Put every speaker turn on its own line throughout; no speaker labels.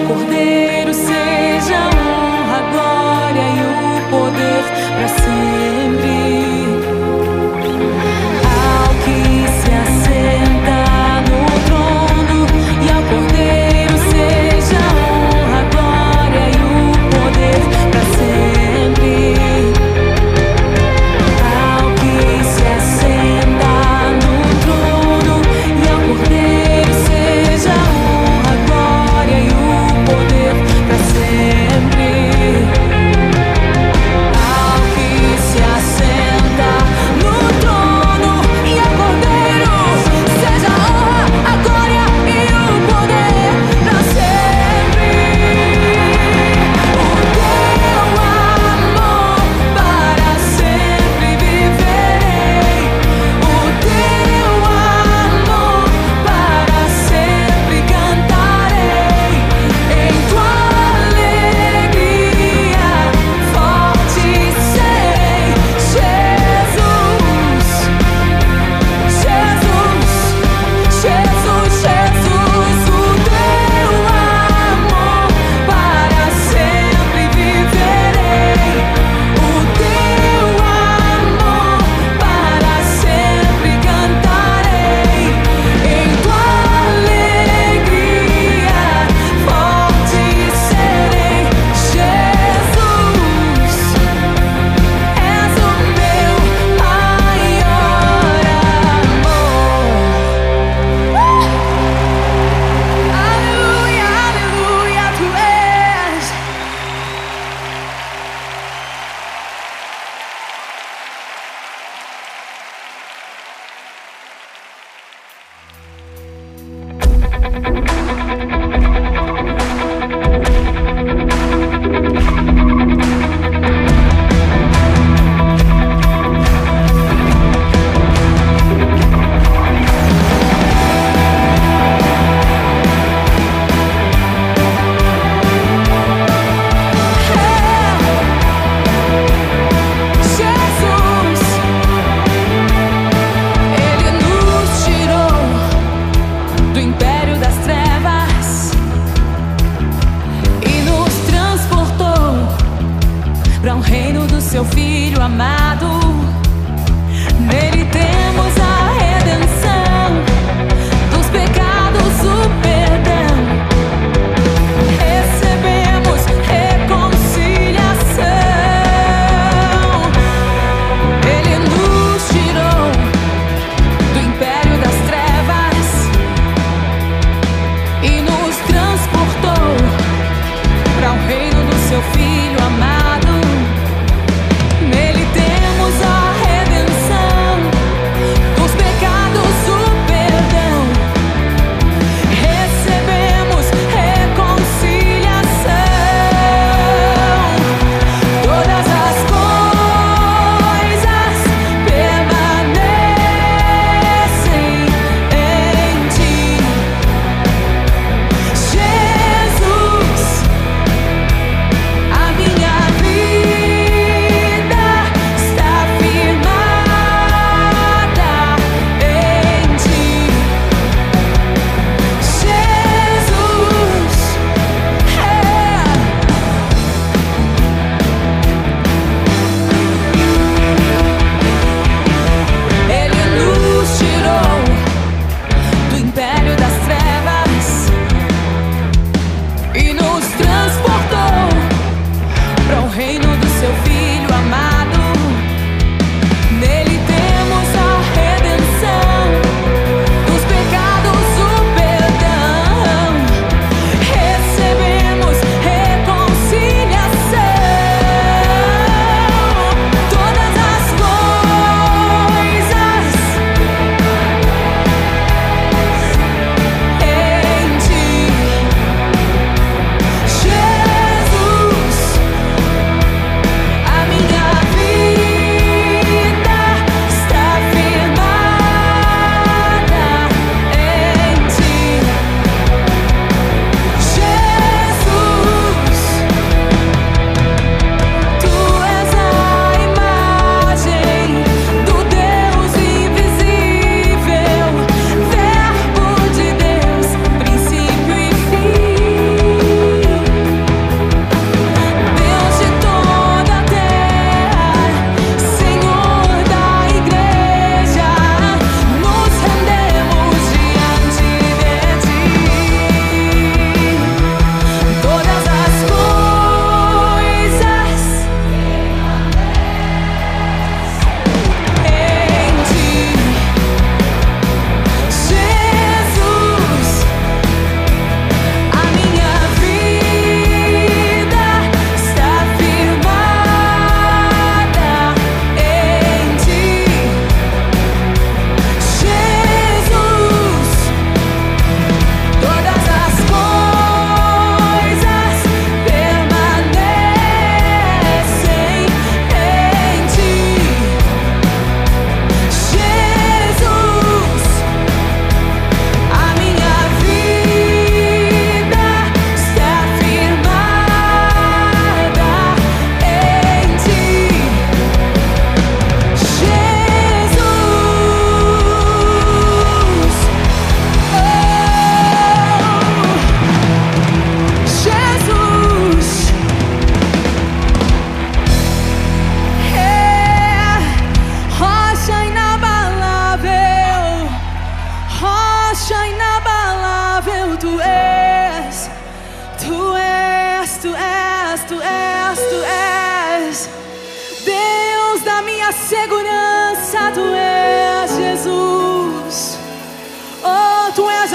Cordeiro seja a honra, a glória e o poder para sempre. Ao que se assenta no trono e ao Cordeiro seja a honra, a glória e o poder para sempre. Ao que se assenta no trono e ao Cordeiro seja a honra, a glória e o poder para sempre. Ao que se assenta no trono e ao Cordeiro seja a honra, a glória e o poder para sempre. O teu amor para sempre viverei. O teu amor para sempre cantarei. Em tua alegria forte serei. Jesus, Jesus, Jesus, Jesus, o teu amor para sempre viverei. O teu amor para sempre cantarei. Em tua alegria forte serei. Jesus, és o meu maior amor. Aleluia, aleluia, tu és. Jesus, Ele nos tirou do império das trevas e nos transportou para um reino do seu Filho amado. Nele temos a redenção dos pecados, o perdão. Recebemos reconciliação. Ele nos tirou do império das trevas e nos transportou para o reino do seu Filho amado. Nele temos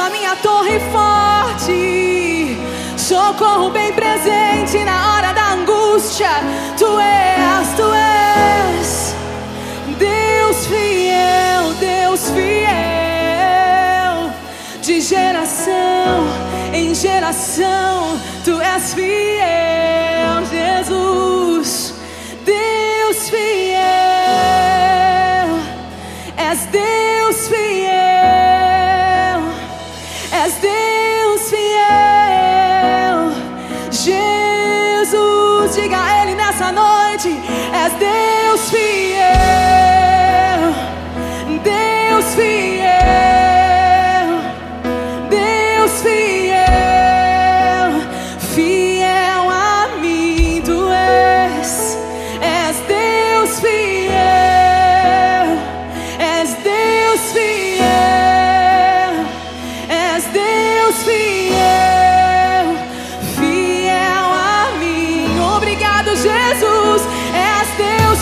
a minha torre forte, socorro bem presente na hora da angústia. Tu és Deus fiel, Deus fiel. De geração em geração, Tu és fiel, Jesus. Deus fiel, és Deus fiel, és Deus fiel. Jesus, diga a Ele nessa noite: és Deus fiel, Deus fiel, Deus fiel, fiel a mim Tu és Deus fiel, és Deus fiel, és Deus fiel, fiel a mim. Obrigado, Jesus, és Deus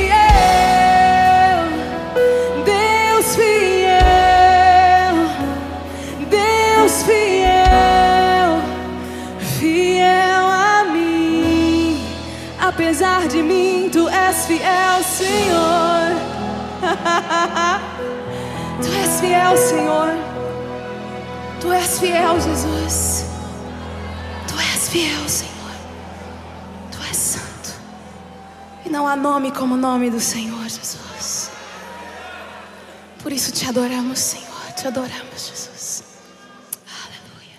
fiel, Deus fiel, Deus fiel, fiel a mim. Apesar de mim, Tu és fiel, Senhor. Tu és fiel, Senhor. Tu és fiel, Jesus. Tu és fiel, Senhor. Tu és santo. E não há nome como o nome do Senhor, Jesus. Por isso te adoramos, Senhor. Te adoramos, Jesus. Aleluia.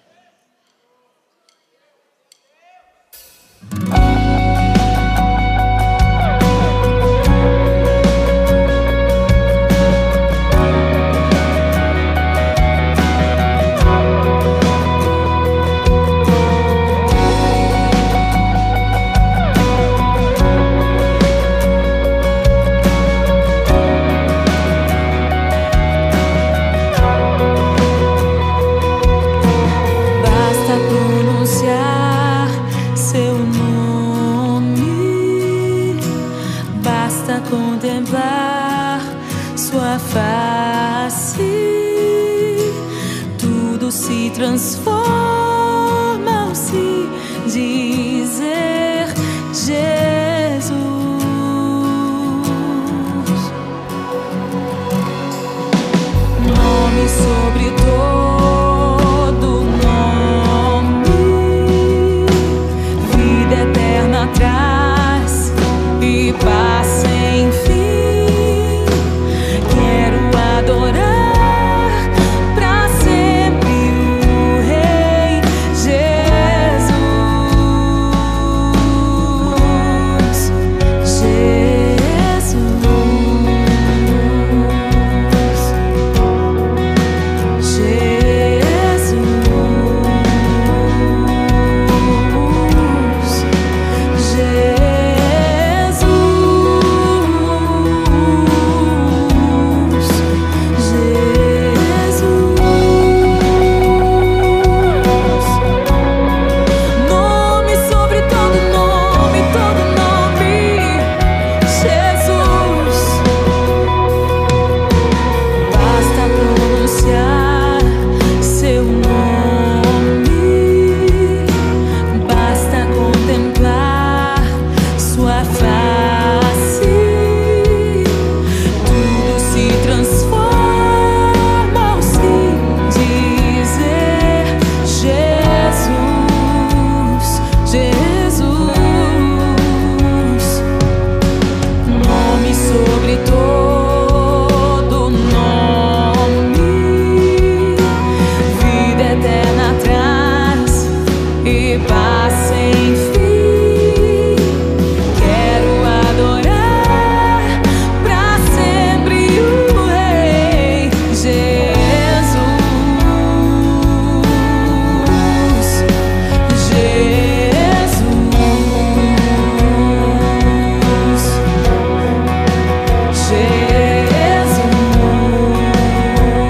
Basta pronunciar Seu nome, basta contemplar Sua face, tudo se transforma ao se dizer Jesus. Nome sobre todo nome, vida eterna traz e paz sem fim. Quero adorar pra sempre o Rei Jesus.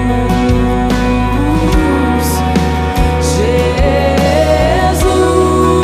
Jesus.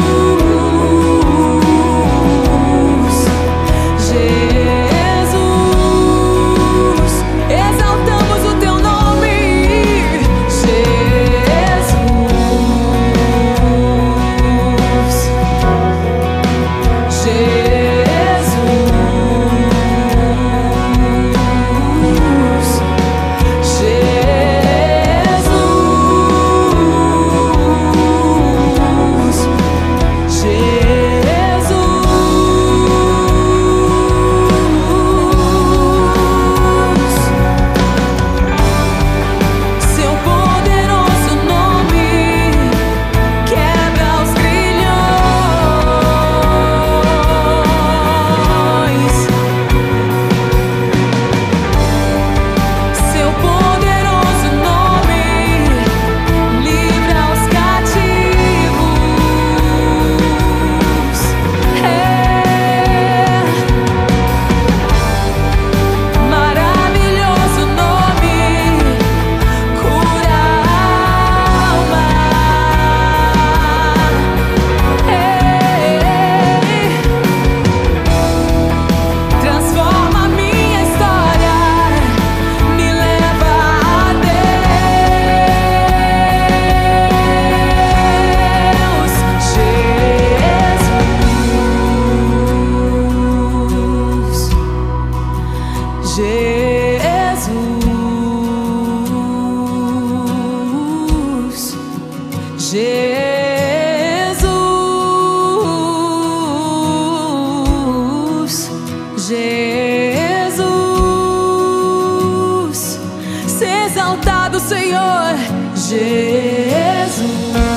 Senhor. Jesus,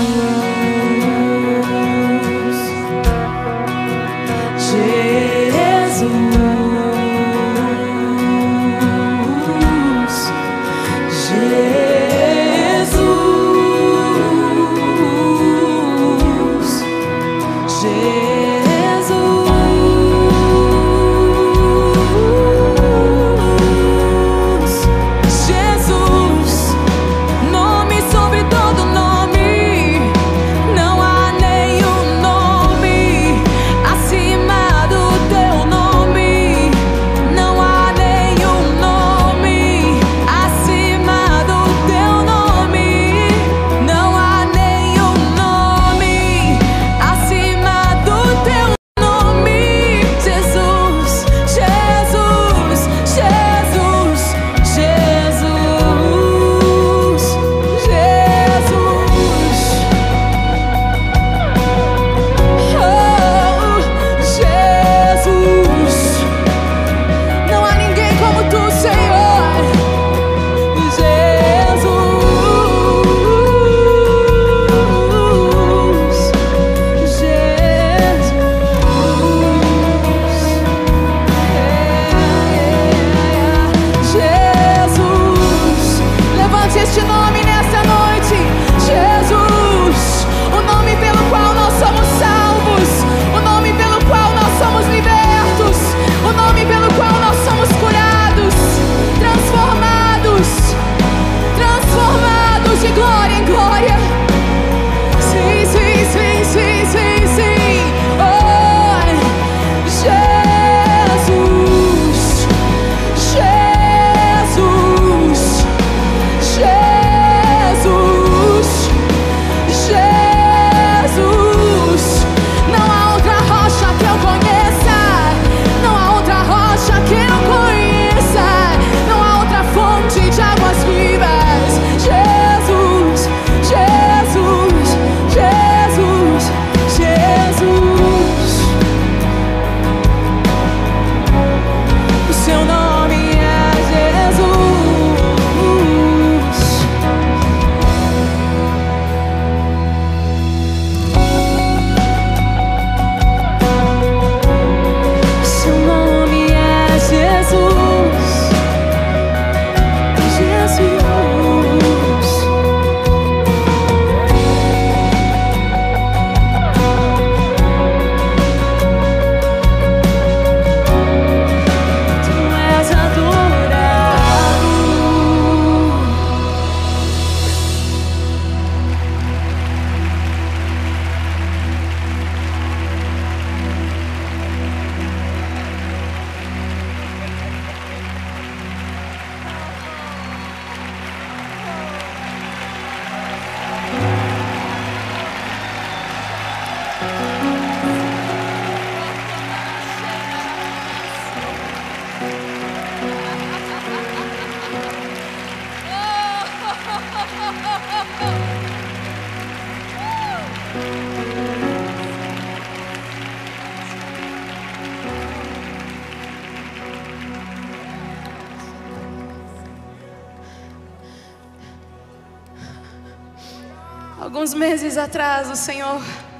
Alguns meses atrás, o Senhor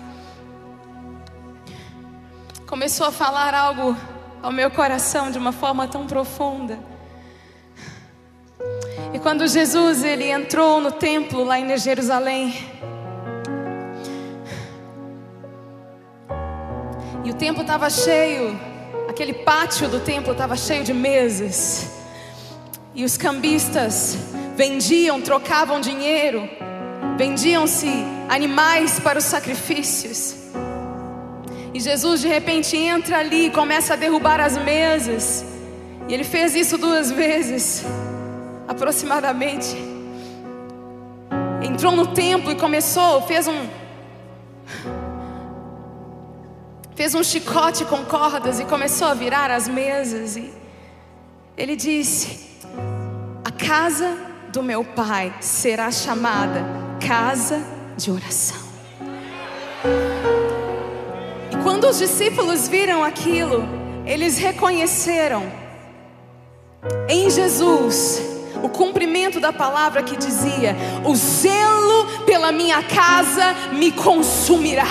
começou a falar algo ao meu coração de uma forma tão profunda. E quando Jesus ele entrou no templo lá em Jerusalém, e o templo estava cheio, aquele pátio do templo estava cheio de mesas, e os cambistas vendiam, trocavam dinheiro, vendiam-se animais para os sacrifícios. E Jesus de repente entra ali e começa a derrubar as mesas. E Ele fez isso 2 vezes aproximadamente. Entrou no templo e começou, fez um chicote com cordas e começou a virar as mesas. E Ele disse: a casa do meu Pai será chamada casa de oração. E quando os discípulos viram aquilo, eles reconheceram em Jesus o cumprimento da palavra que dizia: o zelo pela minha casa me consumirá.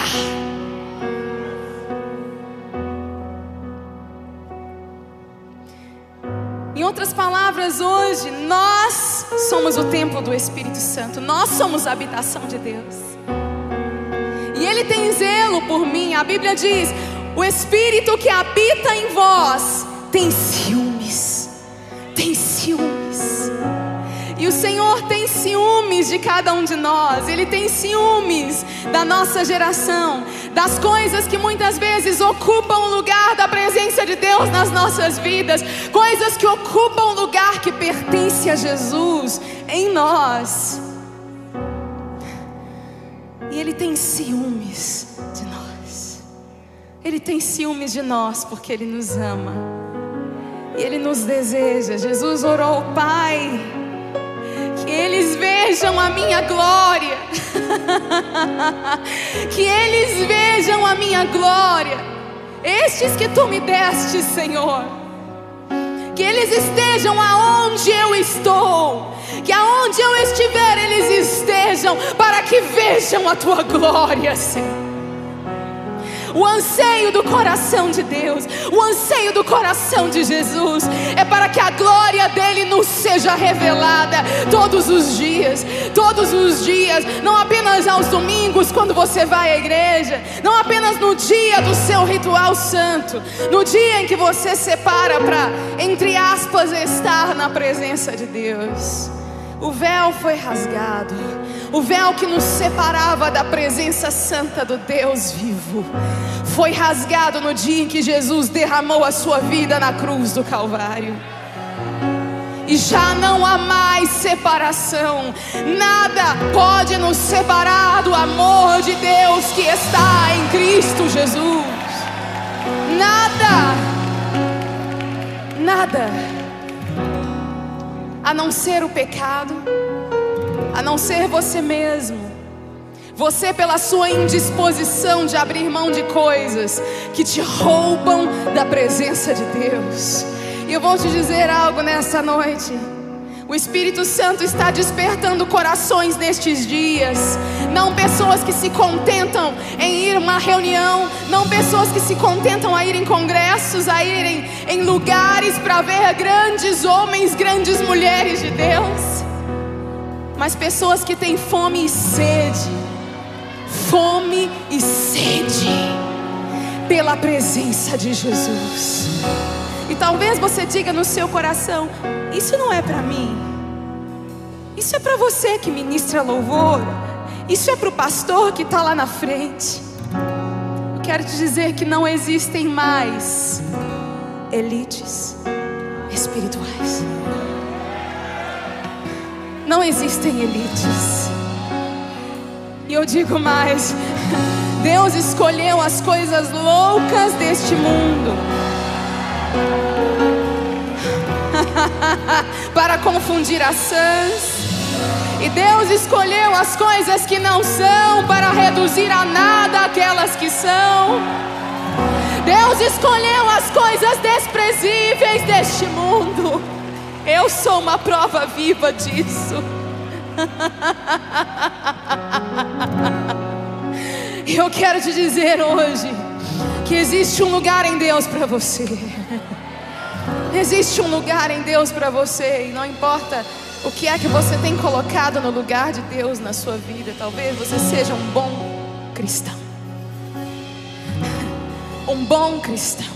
Em outras palavras, hoje nós somos o templo do Espírito Santo. Nós somos a habitação de Deus. E Ele tem zelo por mim. A Bíblia diz: o Espírito que habita em vós tem ciúmes. Tem ciúmes. E o Senhor tem ciúmes de cada um de nós. Ele tem ciúmes da nossa geração, das coisas que muitas vezes ocupam o lugar da presença de Deus nas nossas vidas, coisas que ocupam o lugar que pertence a Jesus em nós. E Ele tem ciúmes de nós. Ele tem ciúmes de nós porque Ele nos ama. E Ele nos deseja. Jesus orou: Pai, que eles vejam a minha glória. Que eles vejam a minha glória. Estes que tu me deste, Senhor. Que eles estejam aonde eu estou. Que aonde eu estiver eles estejam, para que vejam a tua glória, Senhor. O anseio do coração de Deus, o anseio do coração de Jesus é para que a glória dele nos seja revelada todos os dias, não apenas aos domingos quando você vai à igreja, não apenas no dia do seu ritual santo, no dia em que você separa para, entre aspas, estar na presença de Deus. O véu foi rasgado, o véu que nos separava da presença santa do Deus vivo foi rasgado no dia em que Jesus derramou a sua vida na cruz do Calvário. E já não há mais separação. Nada pode nos separar do amor de Deus que está em Cristo Jesus. Nada, a não ser o pecado, a não ser você mesmo. Você, pela sua indisposição de abrir mão de coisas que te roubam da presença de Deus. E eu vou te dizer algo nessa noite. O Espírito Santo está despertando corações nestes dias. Não pessoas que se contentam em ir a uma reunião, não pessoas que se contentam a ir em congressos, a ir em lugares para ver grandes homens, grandes mulheres de Deus, mas pessoas que têm fome e sede pela presença de Jesus. E talvez você diga no seu coração: isso não é para mim, isso é para você que ministra louvor, isso é para o pastor que está lá na frente. Eu quero te dizer que não existem mais elites espirituais. Não existem elites. E eu digo mais: Deus escolheu as coisas loucas deste mundo para confundir as sãs. E Deus escolheu as coisas que não são para reduzir a nada aquelas que são. Deus escolheu as coisas desprezíveis deste mundo. Eu sou uma prova viva disso. E eu quero te dizer hoje que existe um lugar em Deus para você. Existe um lugar em Deus para você. E não importa o que é que você tem colocado no lugar de Deus na sua vida. Talvez você seja um bom cristão. Um bom cristão.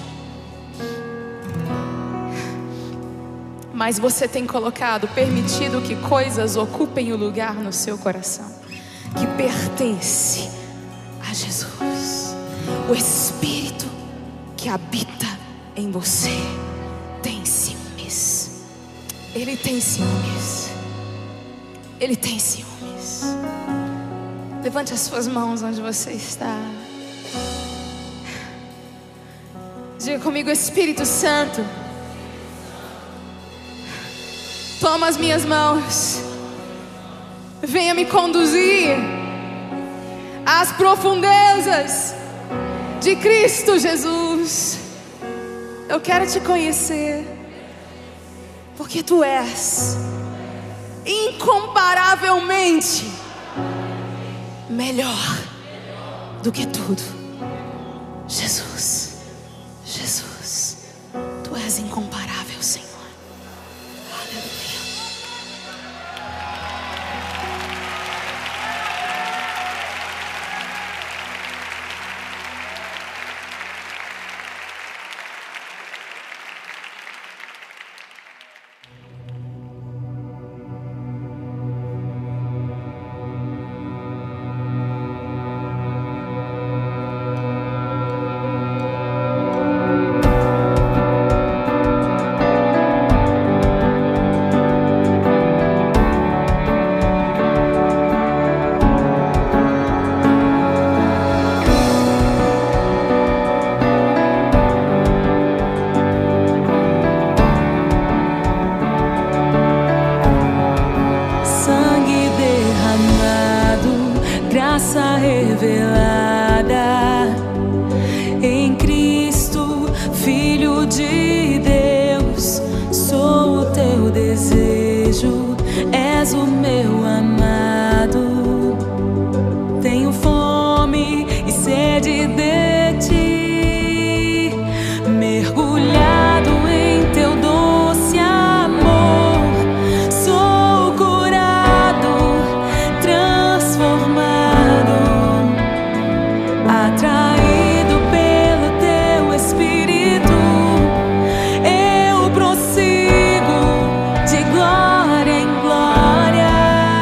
Mas você tem colocado, permitido que coisas ocupem o lugar no seu coração que pertence a Jesus. O Espírito que habita em você tem ciúmes. Ele tem ciúmes. Ele tem ciúmes. Levante as suas mãos onde você está. Diga comigo: Espírito Santo, toma as minhas mãos, venha me conduzir às profundezas de Cristo Jesus. Eu quero te conhecer, porque Tu és incomparavelmente melhor do que tudo. Jesus, Jesus, Tu és incomparável, Senhor. Aleluia. Graça revelada em Cristo, Filho de Deus. Sou o Teu desejo, és o meu amado. Tenho fome e sede de Ti, mergulhado em Teu doce amor. Sou curado, transformado, atraído pelo Teu Espírito. Eu prossigo de glória em glória.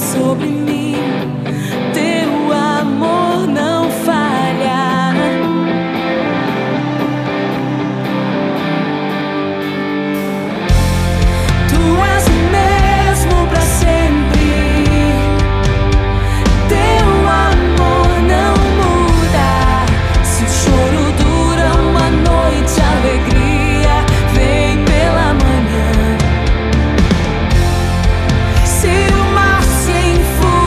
sobre mim. Teu amor não falha. Tu és o mesmo pra sempre. Teu amor não muda. Se o choro dura uma noite, a alegria vem pela manhã. Se o mar se enfurecer,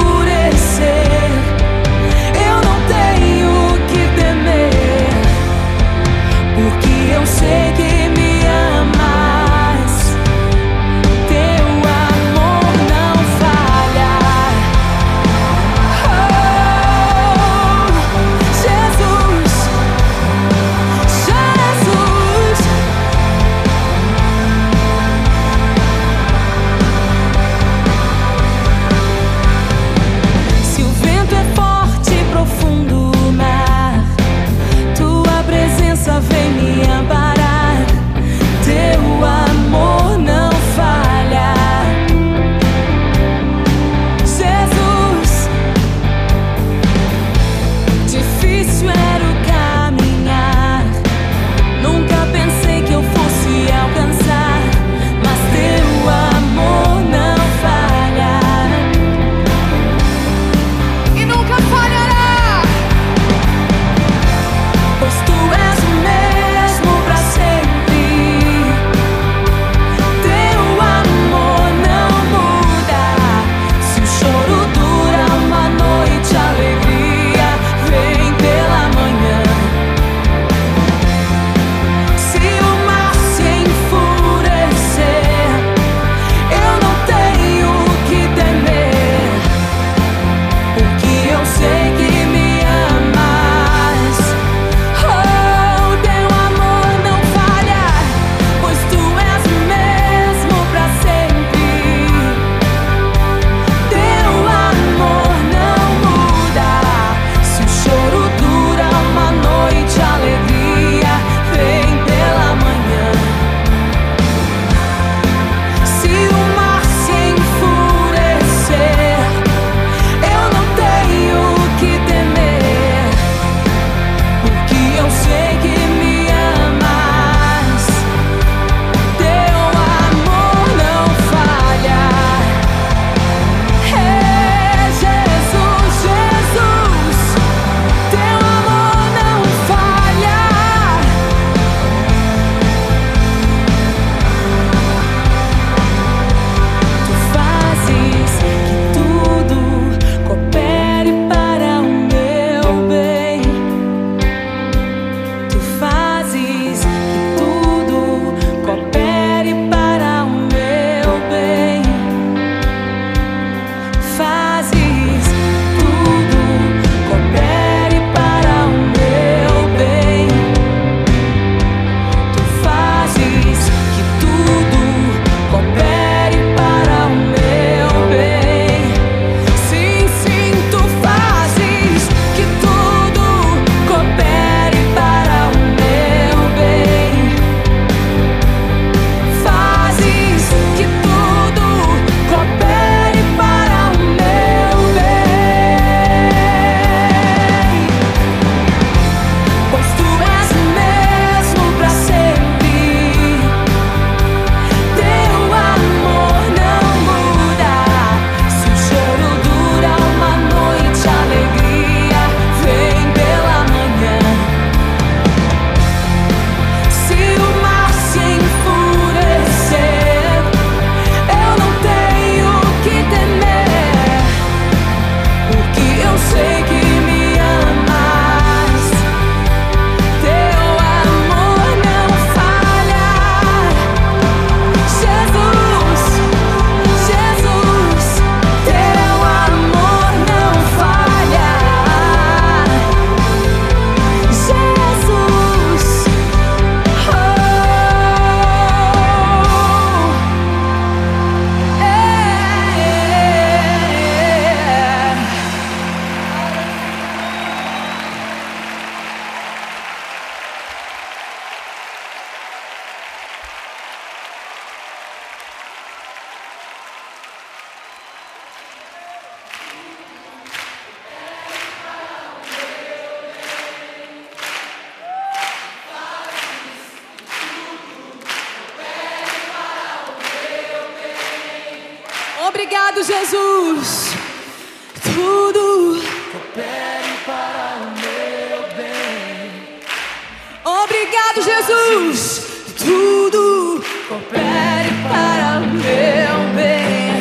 Obrigado, Jesus. Tudo
coopere para o meu bem.
Obrigado, Jesus. Tudo coopere para o meu bem.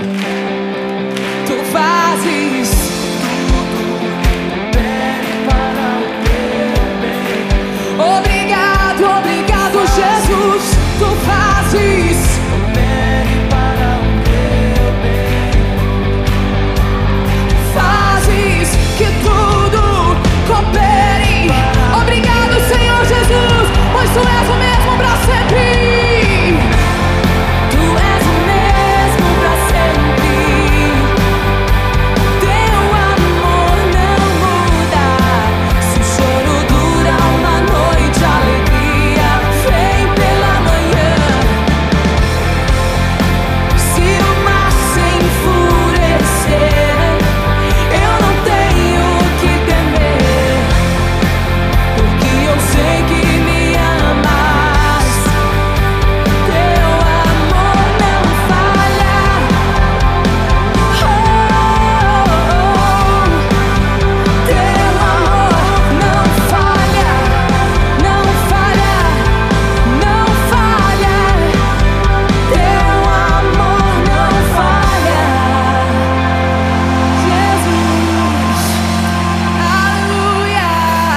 Tu fazes
tudo coopere para o meu bem.
Obrigado, obrigado, Jesus. Tu fazes
coopere para o meu bem.
Fazes que tudo coopere. Obrigado, Senhor Jesus, pois Tu és o mesmo para sempre. Tu és o mesmo para sempre. Teu amor não muda. Se o choro dura uma noite, a alegria vem pela manhã. Se o mar se enfurecer, eu não tenho que temer, porque eu sei que me amas. Teu amor não falha. Teu amor não falha, não falha, não falha. Teu amor não falha. Jesus, aleluia.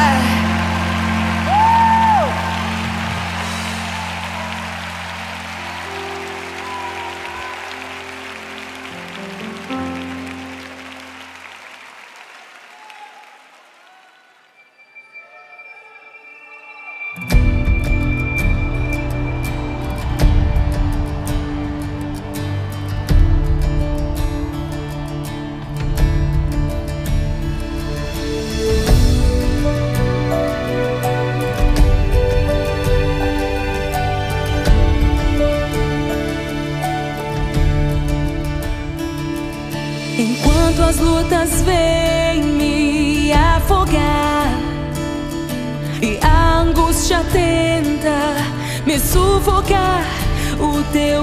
Enquanto as lutas vêm me afogar e a angústia tenta me sufocar, o teu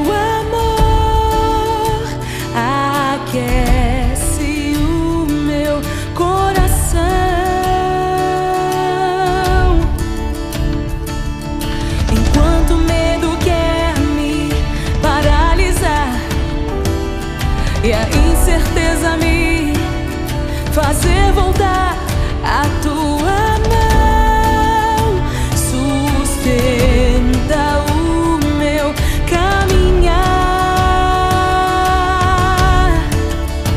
amor aquece o meu coração. Enquanto o medo quer me paralisar e a incerteza me fazer voltar, a tua mão sustenta o meu caminhar.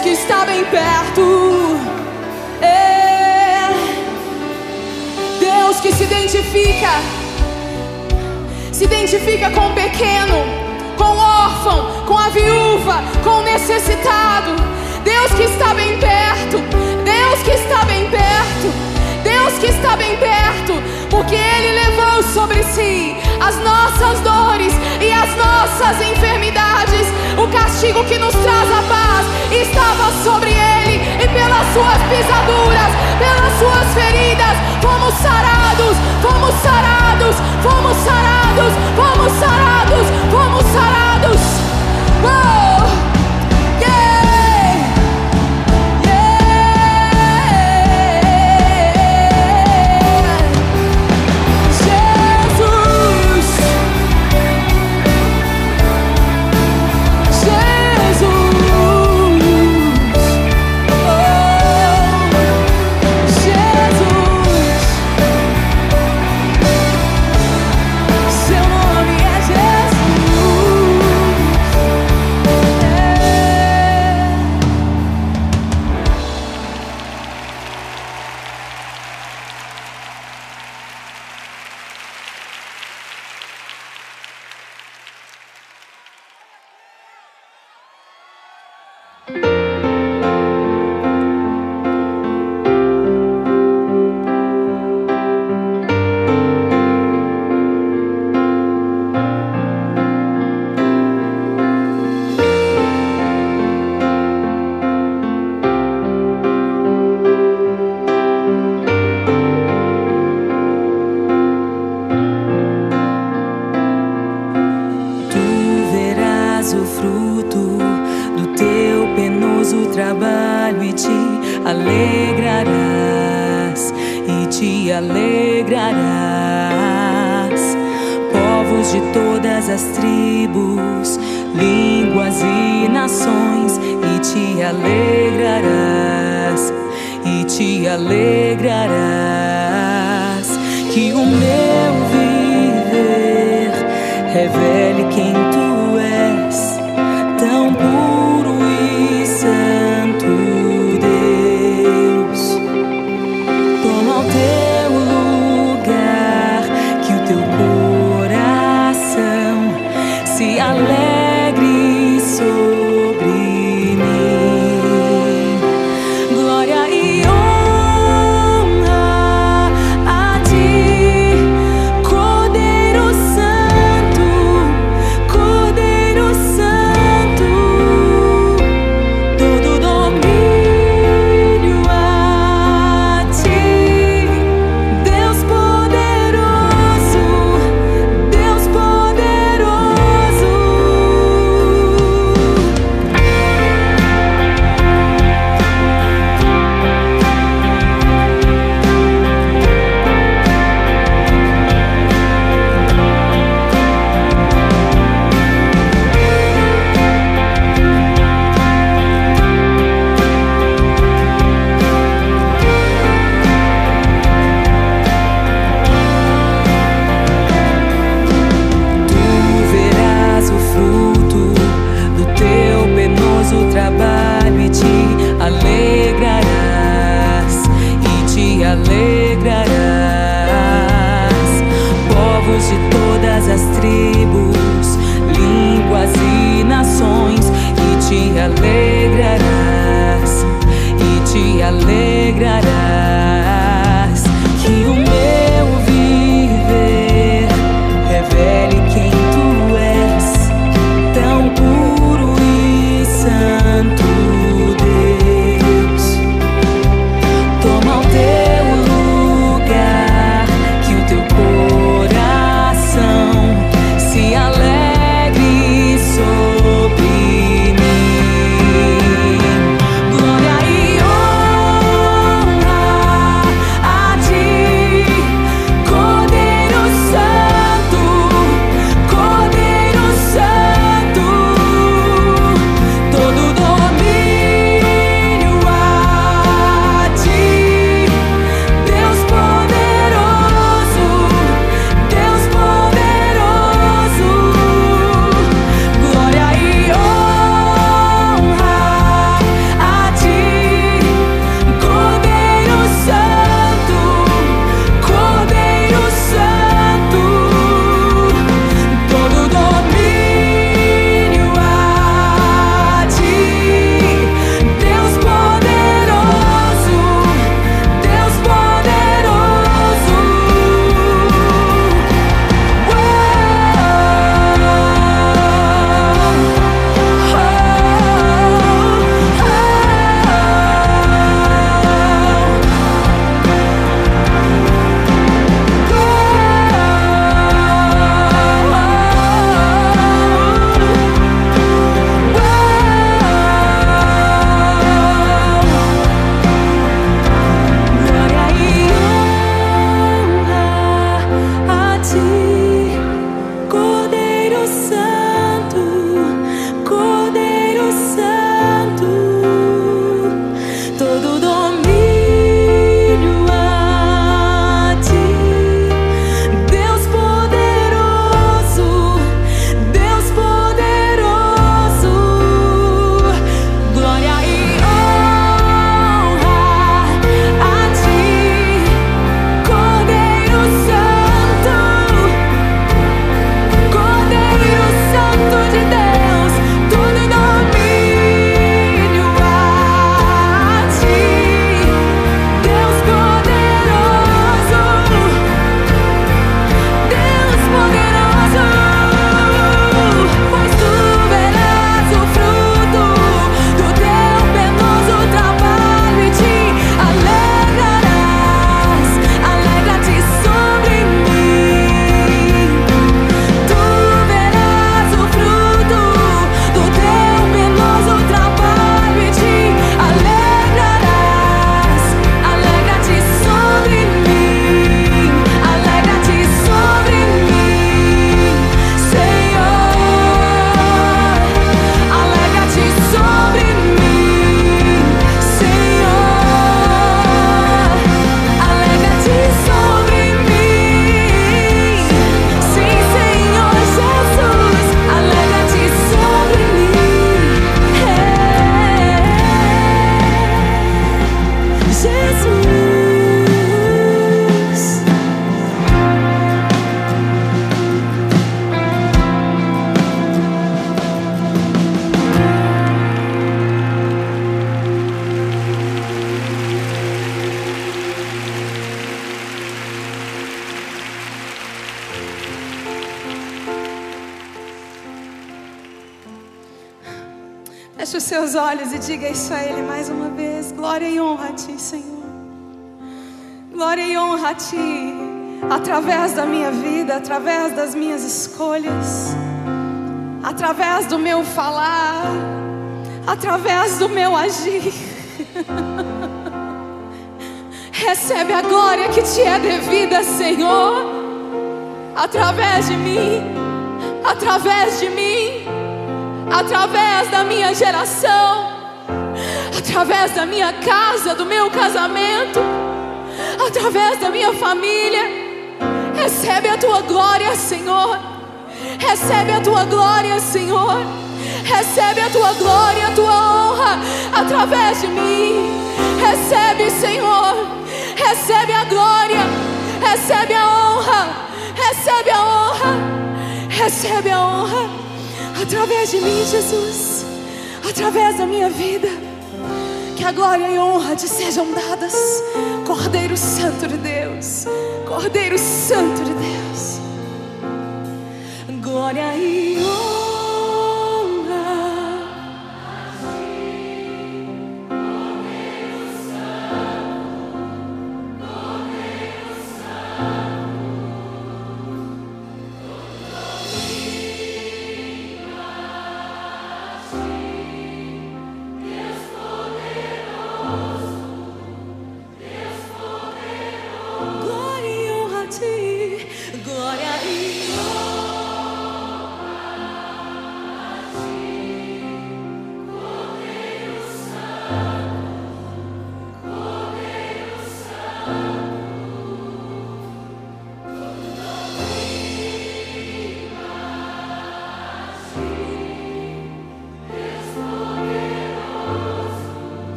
Deus que está bem perto. Deus que se identifica com o pequeno, com o órfão, com a viúva, com o necessitado. Deus que está bem perto. Deus que está bem perto. Deus que está bem perto, porque Ele levou sobre si as nossas dores e as nossas enfermidades. O castigo que nos traz a paz estava sobre Ele, e pelas suas pisaduras, pelas suas feridas, fomos sarados, fomos sarados, fomos sarados, fomos sarados, fomos sarados. Oh!
Glória e honra
Feche os seus olhos e diga isso a Ele mais uma vez. Glória e honra a Ti, Senhor. Glória e honra a Ti, através da minha vida, através das minhas escolhas, através do meu falar, através do meu agir. Recebe a glória que Te é devida, Senhor, através de mim, através de mim, através da minha geração, através da minha casa, do meu casamento, através da minha família. Recebe a Tua glória, Senhor. Recebe a Tua glória, Senhor. Recebe a Tua glória, a Tua honra através de mim. Recebe, Senhor. Recebe a glória. Recebe a honra. Recebe a honra. Recebe a honra através de mim, Jesus. Através da minha vida. Que a glória e a honra Te sejam dadas, Cordeiro Santo de Deus. Cordeiro Santo de Deus. Glória e honra a Ti, Cordeiro Santo, Cordeiro Santo. Glória e honra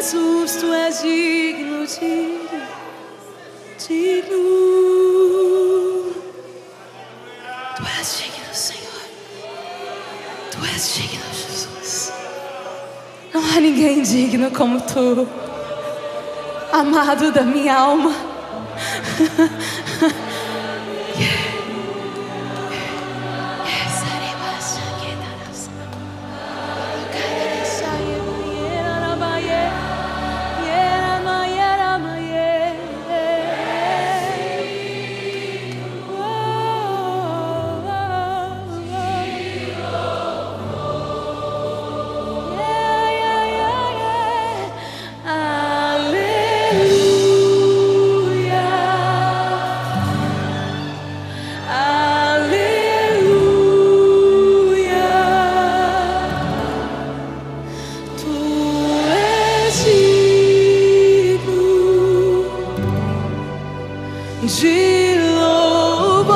Jesus, tu és digno, digno, digno. Tu és digno, Senhor. Tu és digno, Jesus. Não há ninguém digno como tu, amado da minha alma. De louvor,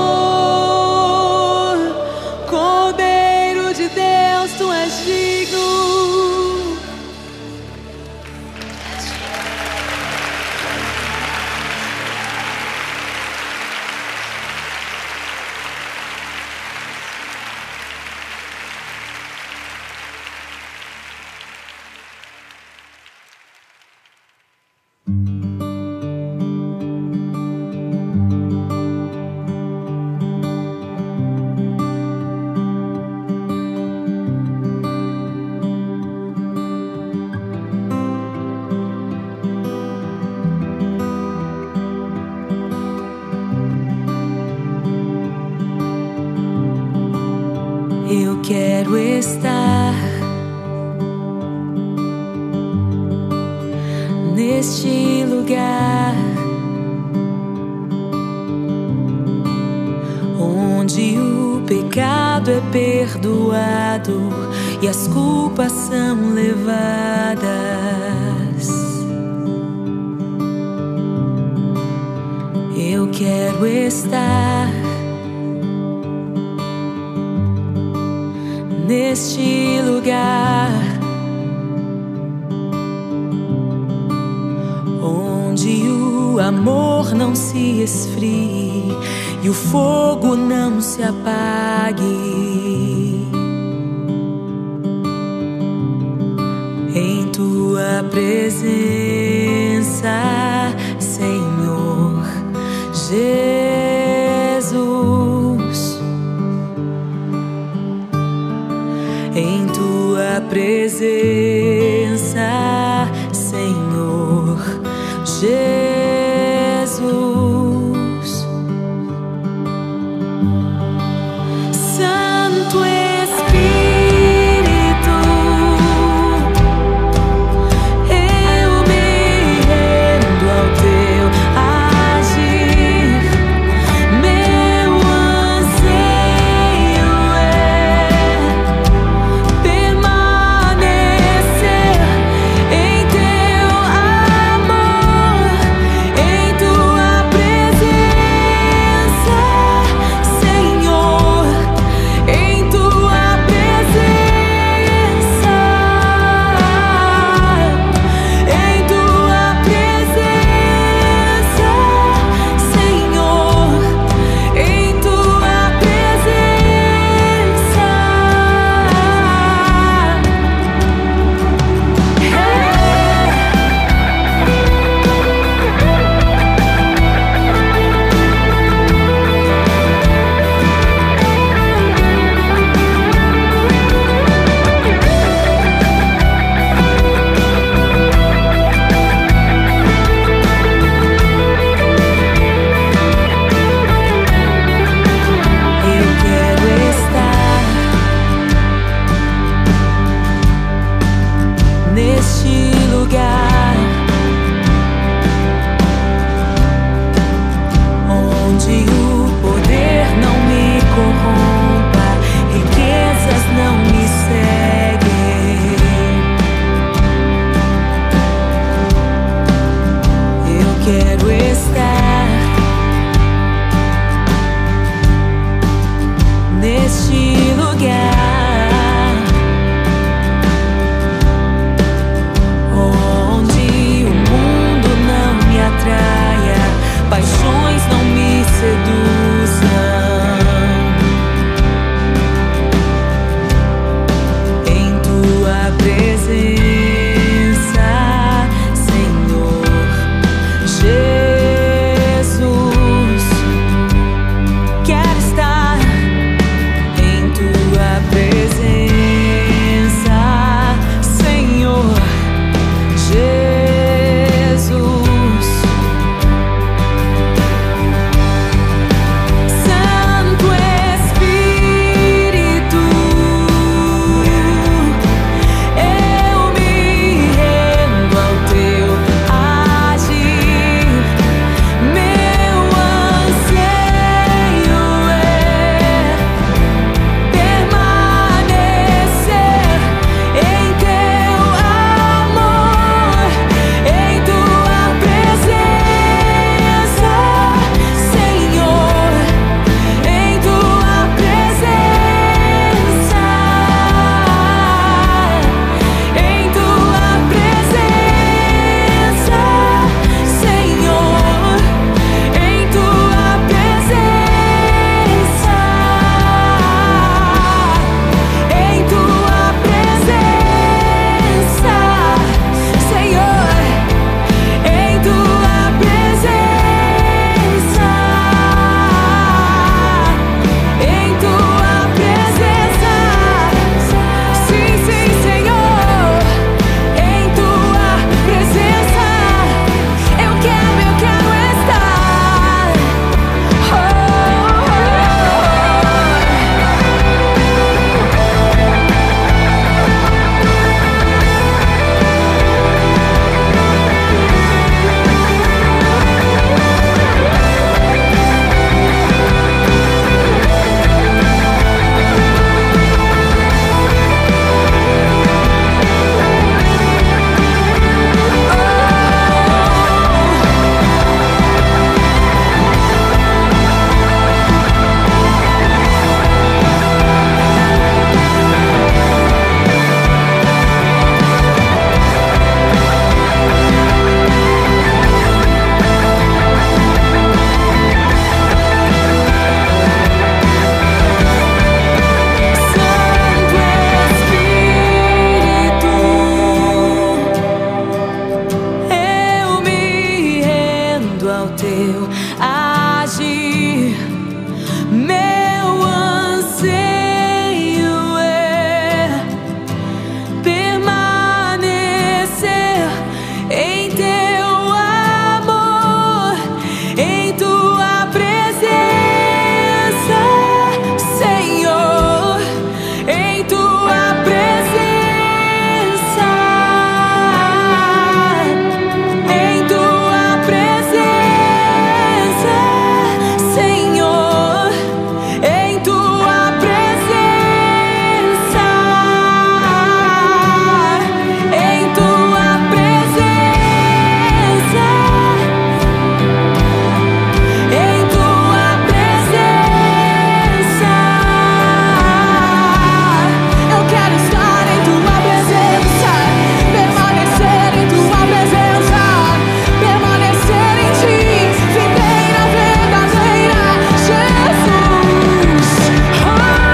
Cordeiro de Deus, tu és digno. Eu quero estar neste lugar onde o pecado é perdoado e as culpas são levadas. Eu quero estar neste lugar onde o amor não se esfrie e o fogo não se apague. Em tua presença, Senhor Jesus, em tua presença, Senhor Jesus. Santo Espírito, eu me rendo ao teu agir. Meu anseio é permanecer em teu amor, em tua presença, Senhor, em tua presença, em tua presença, Senhor, em tua presença. Eu quero estar neste lugar onde o poder não me corrompa, riquezas não me seguem. Eu quero estar neste lugar
teu agir. Meu anseio é permanecer em teu amor, em tua presença, Senhor, em tua presença, em tua presença, Senhor, em tua presença, em tua presença, em tua presença. Eu quero estar em tua presença, permanecer em tua presença, permanecer em ti, videira verdadeira, Jesus. Oh,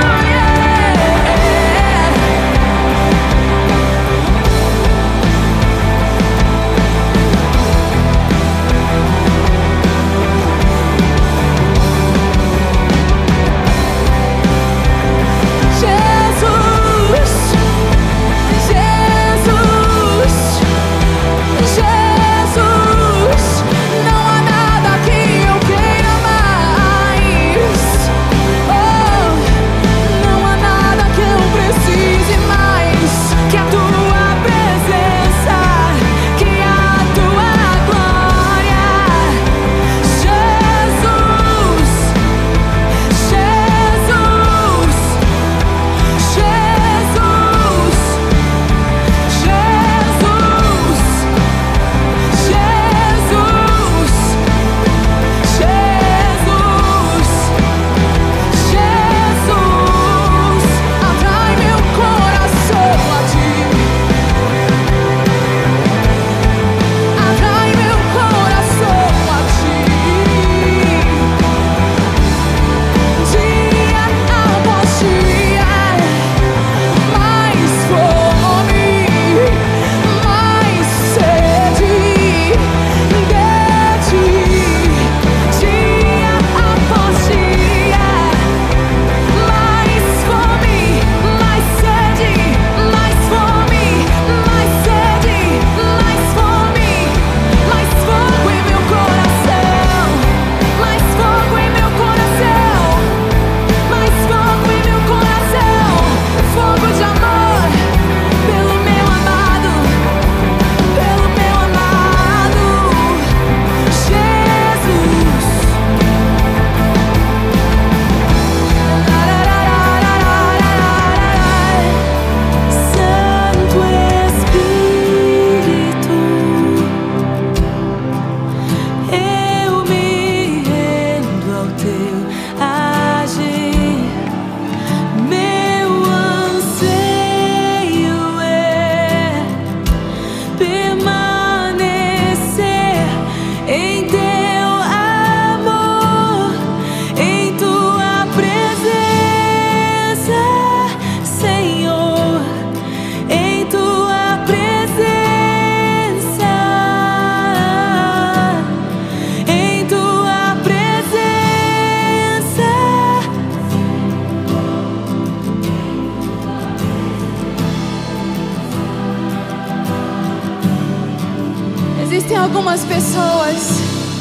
Jesus, não há nada que eu queira mais. Oh, não há nada que eu precise mais que a tua presença, que a tua glória. Jesus, Jesus, Jesus, Jesus, Jesus, atrai meu coração a ti, atrai meu coração a ti, dia após dia, mais fome, mais sede de ti, dia após dia, mais fome, mais sede, mais fome, mais sede, mais fome, mais fogo em meu coração, mais fogo em meu coração, mais fogo em meu coração, fogo de amor pelo meu amado, pelo meu amado, Jesus. Santo Espírito, eu me rendo ao teu agir. Meu anseio é permanecer em teu amor, em tua presença, Senhor, em tua presença, em tua presença. Existem algumas pessoas,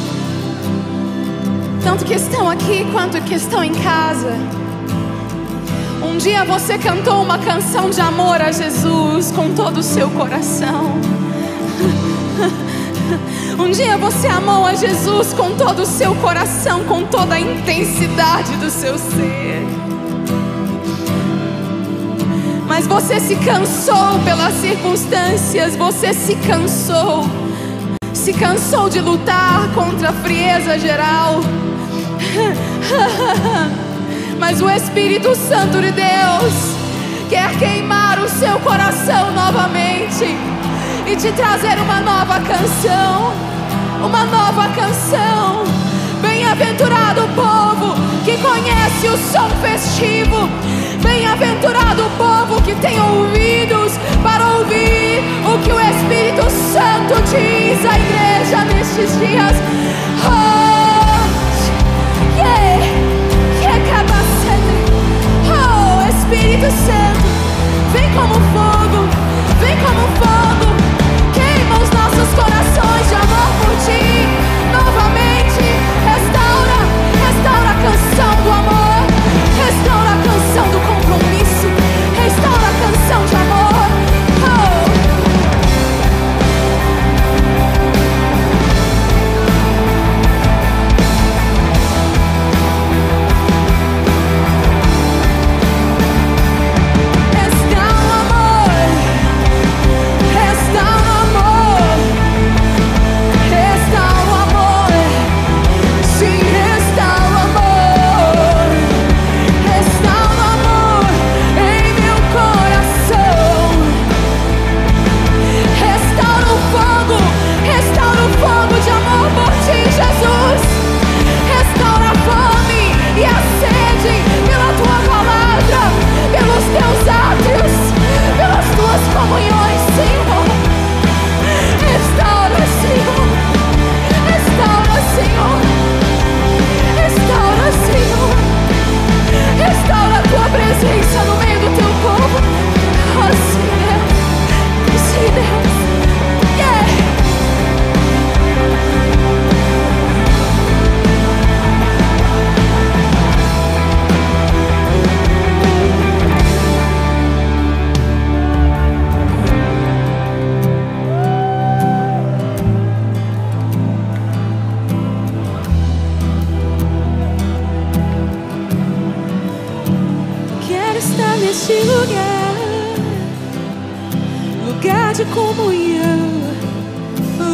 tanto que estão aqui quanto que estão em casa. Um dia você cantou uma canção de amor a Jesus com todo o seu coração. Um dia você amou a Jesus com todo o seu coração, com toda a intensidade do seu ser. Mas você se cansou pelas circunstâncias, você se cansou de lutar contra a frieza geral. Mas o Espírito Santo de Deus quer queimar o seu coração novamente e te trazer uma nova canção, uma nova canção. Bem-aventurado o povo que conhece o som festivo. Bem-aventurado o povo que tem ouvidos para ouvir o que o Espírito Santo diz à igreja nestes dias. Oh!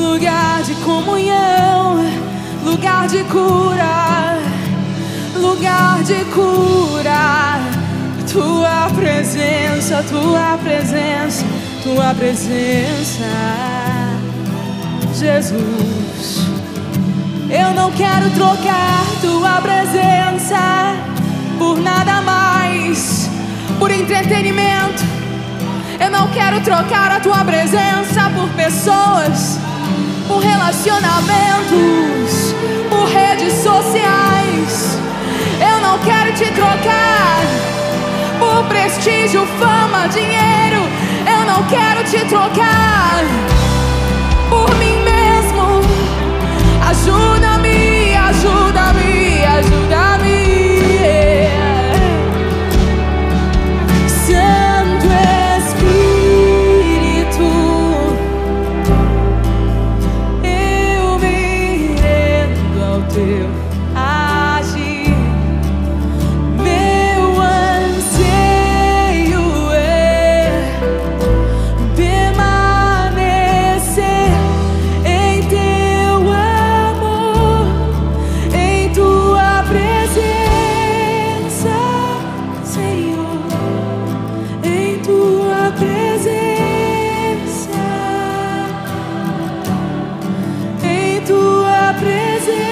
lugar de comunhão, lugar de cura, lugar de cura. Tua presença, tua presença, tua presença, Jesus. Eu não quero trocar tua presença por nada mais, por entretenimento. Eu não quero trocar a tua presença por pessoas, por relacionamentos, por redes sociais. Eu não quero te trocar por prestígio, fama, dinheiro. Eu não quero te trocar por mim mesmo. Ajuda-me, ajuda-me, ajuda-me. Santo Espírito, eu me rendo ao teu agir. Meu anseio é permanecer em teu amor, em tua presença, Senhor, em tua presença, em tua presença.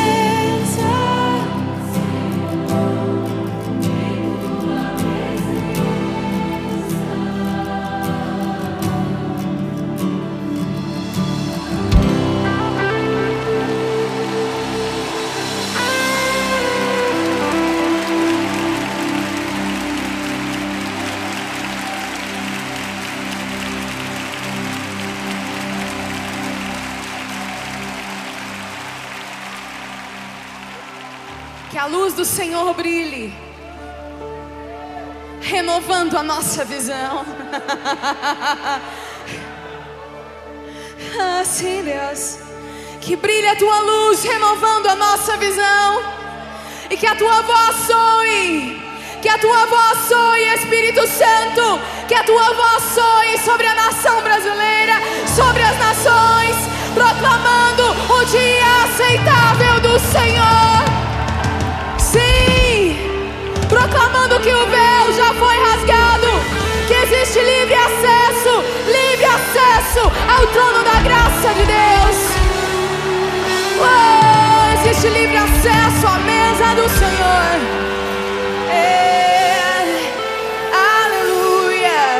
Que a luz do Senhor brilhe, renovando a nossa visão. Assim, Deus, que brilhe a tua luz, renovando a nossa visão. E que a tua voz soe, que a tua voz soe, Espírito Santo. Que a tua voz soe sobre a nação brasileira, sobre as nações, proclamando o dia aceitável do Senhor. Sim, proclamando que o véu já foi rasgado, que existe livre acesso ao trono da graça de Deus. Existe livre acesso à mesa do Senhor. Aleluia.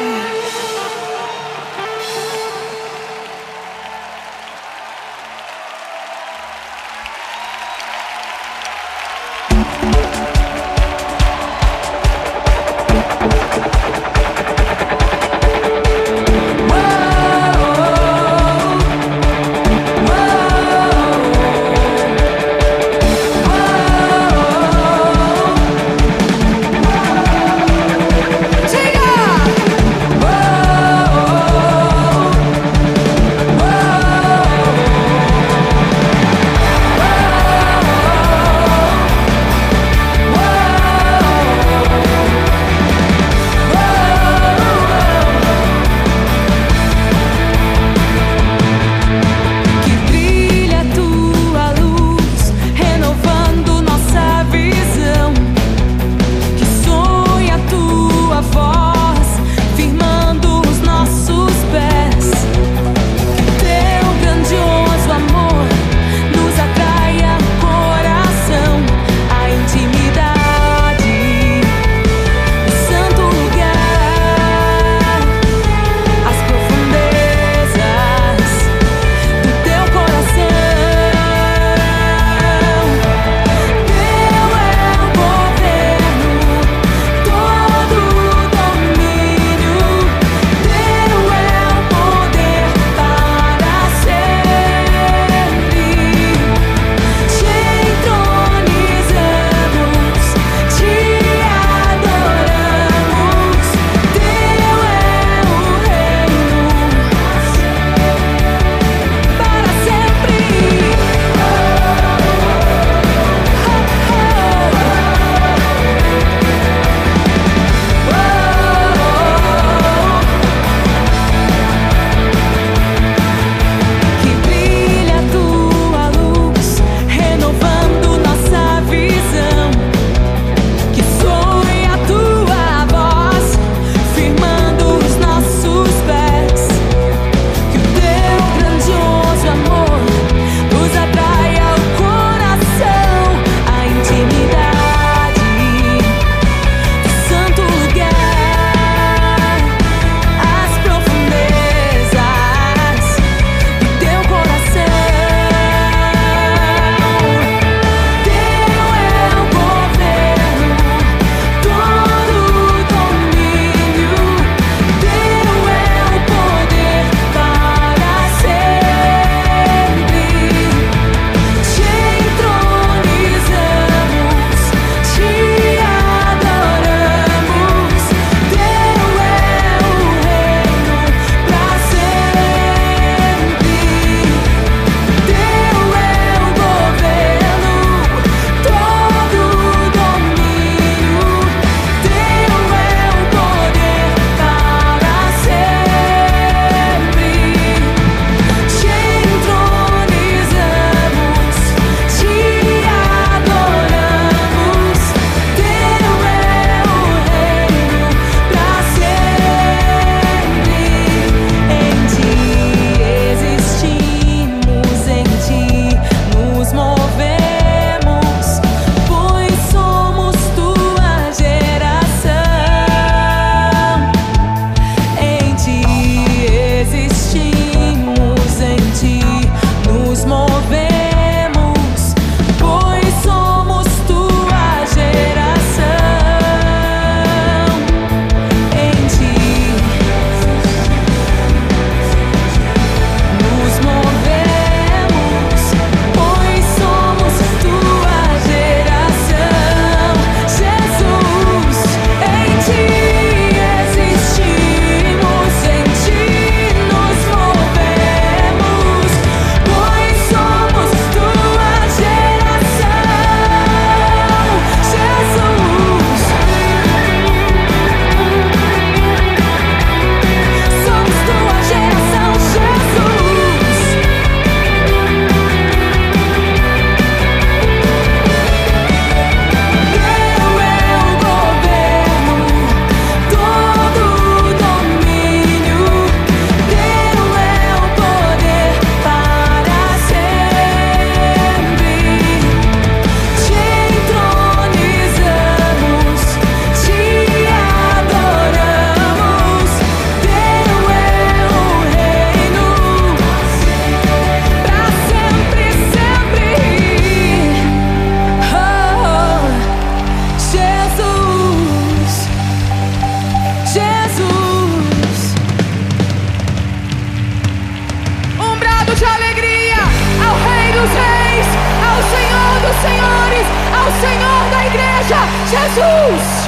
senhores, ao Senhor da igreja, Jesus!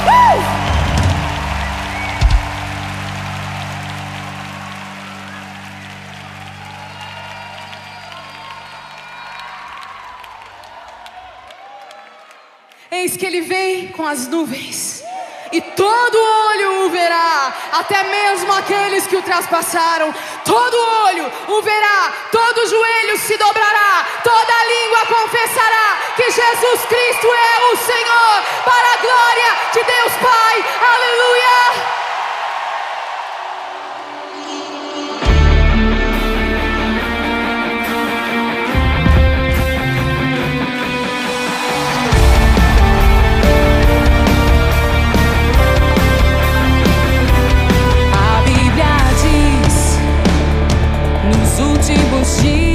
Eis que ele vem com as nuvens, e todo olho o verá, até mesmo aqueles que o traspassaram. Todo olho o verá, todo joelho se dobrará, toda língua confessará que Jesus Cristo é o Senhor, para a glória de Deus Pai. Aleluia!
Últimos dias